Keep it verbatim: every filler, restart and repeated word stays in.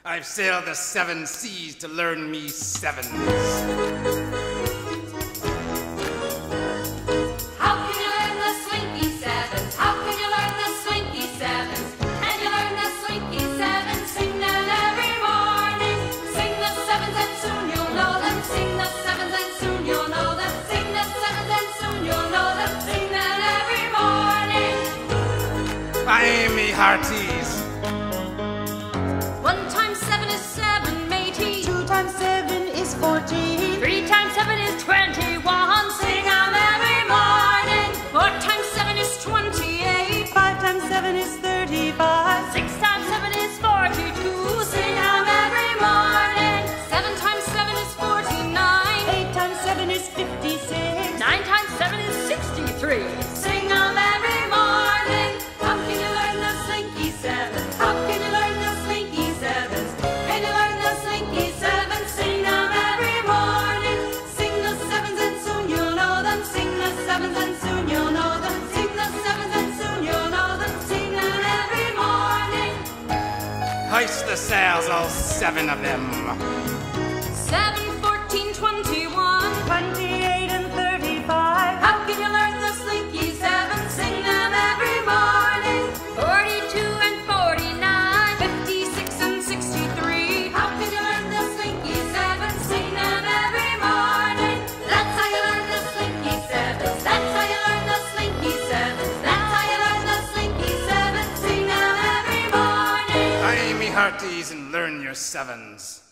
I've sailed the seven seas to learn me sevens. How can you learn the Slinky sevens? How can you learn the Slinky sevens? Can you learn the Slinky sevens? Sing them every morning. Sing the sevens and soon you'll know them. Sing the sevens and soon you'll know them. Sing the sevens and soon you'll know them. Sing them every morning. Aye, me hearties. One times seven is seven, matey. Two times seven is fourteen. Three times seven is twenty-one. Sing them every morning. Four times seven is twenty-eight. Five times seven is thirty-five. Six times seven is forty-two. Sing them every morning. Seven times seven is forty-nine. Eight times seven is fifty-six. Nine times seven is sixty-three. Sing them every morning. How can you learn the Slinky sevens? How can you learn the Slinky sevens? Can you learn the Slinky sevens? Sing them every morning. Sing the sevens and soon you'll know them. Sing the sevens and soon you'll know them. Sing the sevens and soon you'll know them. Sing them every morning. Hoist the sails, all seven of them. Seven, fourteen, twenty-one. Twenty-eight and thirty-five. How can you learn the Slinky sevens? Sing them every morning. Forty-two and forty-nine. Fifty-six and sixty-three. How can you learn the Slinky sevens? Sing them every morning. That's how you learn the Slinky sevens. That's how you learn the Slinky sevens. That's how you learn the Slinky sevens. Sing them every morning. Aye, me hearties, and learn your sevens.